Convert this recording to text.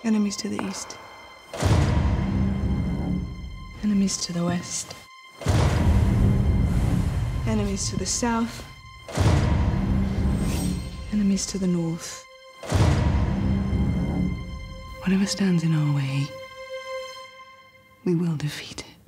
Enemies to the east. Enemies to the west. Enemies to the south. Enemies to the north. Whatever stands in our way, we will defeat it.